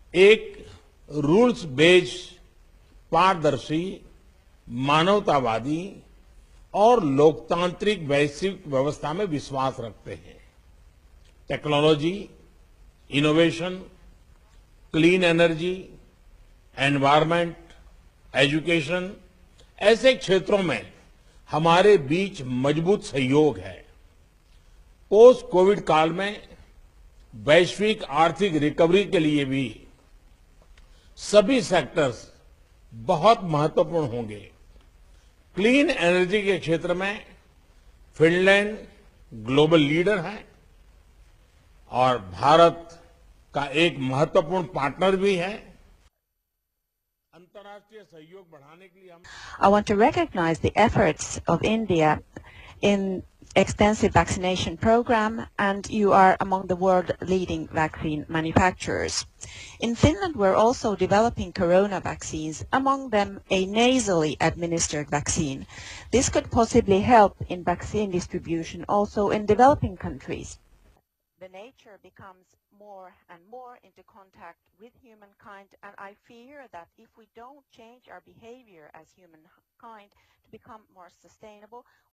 एक rules based, पारदर्शी, मानवतावादी और लोकतांत्रिक वैश्विक व्यवस्था में विश्वास रखते हैं। Technology, innovation, clean energy, environment, education ऐसे क्षेत्रों में हमारे बीच मजबूत सहयोग है। पोस्ट कोविड काल में वैश्विक आर्थिक रिकवरी के लिए भी सभी सेक्टर्स बहुत महत्वपूर्ण होंगे। क्लीन एनर्जी के क्षेत्र में फिनलैंड ग्लोबल लीडर है और भारत का एक महत्वपूर्ण पार्टनर भी है। अंतर्राष्ट्रीय सहयोग बढ़ाने के लिए हम I want to recognize the efforts of India in extensive vaccination program, and you are among the world leading vaccine manufacturers. In Finland, we're also developing corona vaccines, among them a nasally administered vaccine. This could possibly help in vaccine distribution also in developing countries. The nature becomes more and more into contact with humankind, and I fear that if we don't change our behavior as humankind to become more sustainable,